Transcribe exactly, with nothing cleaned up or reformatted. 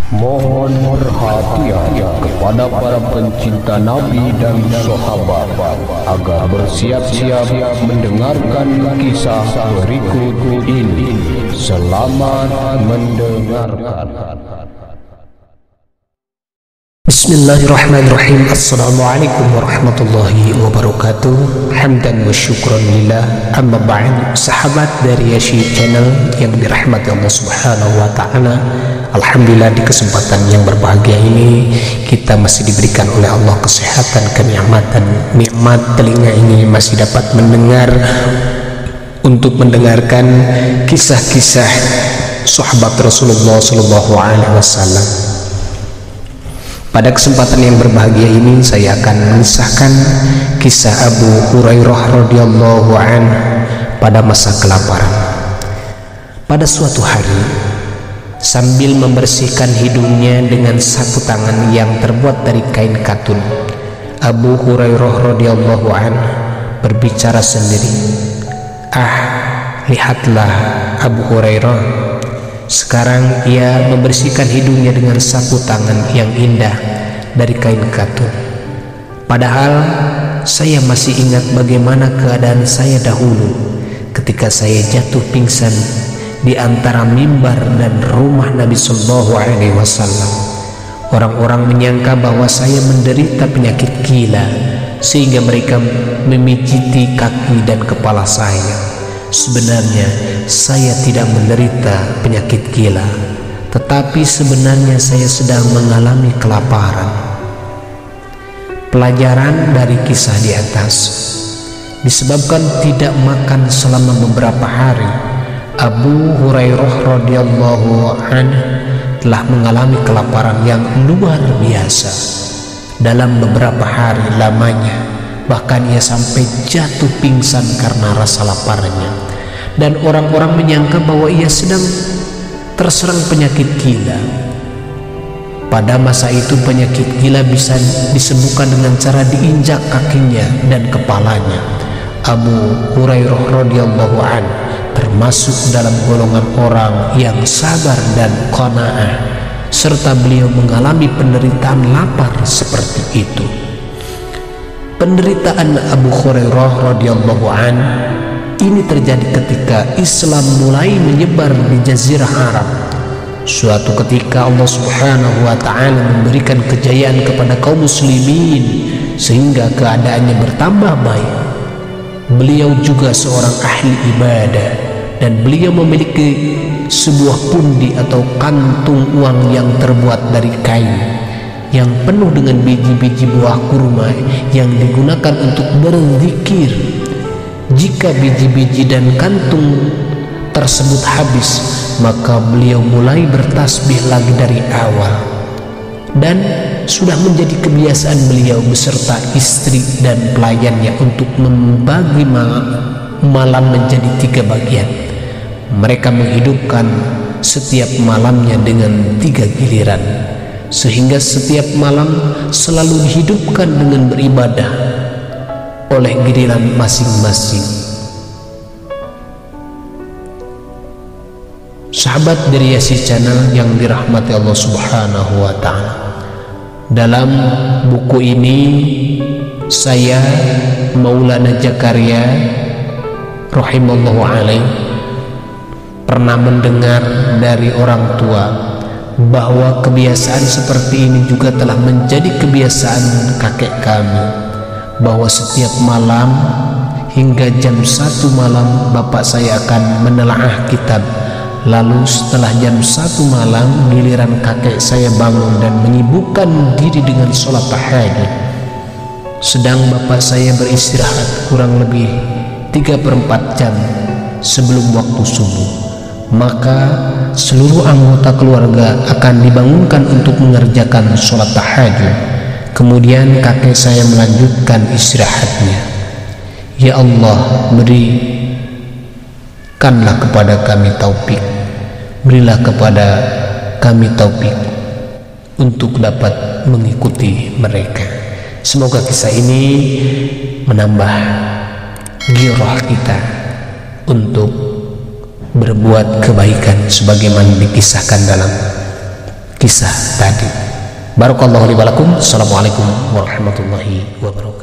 Mohon perhatian kepada para pencinta Nabi dan sahabat agar bersiap-siap mendengarkan kisah berikut ini. Selamat mendengarkan. Bismillahirrahmanirrahim. Assalamualaikum warahmatullahi wabarakatuh. Hamdan wa syukran lillah. Amma ba'd. Sahabat dari Yasyid Channel yang dirahmati Allah Subhanahu wa taala, alhamdulillah di kesempatan yang berbahagia ini kita masih diberikan oleh Allah kesehatan, kenikmatan. Nikmat telinga ini masih dapat mendengar untuk mendengarkan kisah-kisah sahabat Rasulullah sallallahu alaihi wasallam. Pada kesempatan yang berbahagia ini saya akan mengisahkan kisah Abu Hurairah radhiyallahu anhu pada masa kelaparan. Pada suatu hari, sambil membersihkan hidungnya dengan sapu tangan yang terbuat dari kain katun, Abu Hurairah radhiyallahu anhu berbicara sendiri. Ah, lihatlah Abu Hurairah. Sekarang ia membersihkan hidungnya dengan sapu tangan yang indah dari kain katun. Padahal saya masih ingat bagaimana keadaan saya dahulu ketika saya jatuh pingsan di antara mimbar dan rumah Nabi Sallallahu Alaihi Wasallam. Orang-orang menyangka bahwa saya menderita penyakit gila sehingga mereka memijiti kaki dan kepala saya. Sebenarnya saya tidak menderita penyakit gila, tetapi sebenarnya saya sedang mengalami kelaparan. Pelajaran dari kisah di atas: disebabkan tidak makan selama beberapa hari, Abu Hurairah radhiyallahu anhu telah mengalami kelaparan yang luar biasa. Dalam beberapa hari lamanya, bahkan ia sampai jatuh pingsan karena rasa laparnya, dan orang-orang menyangka bahwa ia sedang terserang penyakit gila. Pada masa itu penyakit gila bisa disembuhkan dengan cara diinjak kakinya dan kepalanya. Abu Hurairah radhiyallahu anhu termasuk dalam golongan orang yang sabar dan qanaah, serta beliau mengalami penderitaan lapar seperti itu. Penderitaan Abu Hurairah radhiyallahu an ini terjadi ketika Islam mulai menyebar di Jazirah Arab. Suatu ketika Allah Subhanahu wa taala memberikan kejayaan kepada kaum muslimin sehingga keadaannya bertambah baik. Beliau juga seorang ahli ibadah dan beliau memiliki sebuah pundi atau kantung uang yang terbuat dari kain yang penuh dengan biji-biji buah kurma yang digunakan untuk berzikir. Jika biji-biji dan kantung tersebut habis, maka beliau mulai bertasbih lagi dari awal. Dan sudah menjadi kebiasaan beliau beserta istri dan pelayannya untuk membagi malam menjadi tiga bagian. Mereka menghidupkan setiap malamnya dengan tiga giliran, sehingga setiap malam selalu dihidupkan dengan beribadah oleh giliran masing-masing. Sahabat dari Yasyid Channel yang dirahmati Allah Subhanahu wa taala, dalam buku ini saya Maulana Zakaria rahimallahu alaih pernah mendengar dari orang tua bahwa kebiasaan seperti ini juga telah menjadi kebiasaan kakek kami, bahwa setiap malam hingga jam satu malam bapak saya akan menelaah kitab. Lalu setelah jam satu malam giliran kakek saya bangun dan menyibukkan diri dengan sholat tahajud, sedang bapak saya beristirahat kurang lebih tiga per empat jam sebelum waktu subuh. Maka seluruh anggota keluarga akan dibangunkan untuk mengerjakan sholat tahajud. Kemudian kakek saya melanjutkan istirahatnya. Ya Allah, berikanlah kepada kami taufik, berilah kepada kami taufik untuk dapat mengikuti mereka. Semoga kisah ini menambah gairah kita untuk berbuat kebaikan sebagaimana dikisahkan dalam kisah tadi. Barakallahu li wa lakum. Assalamualaikum warahmatullahi wabarakatuh.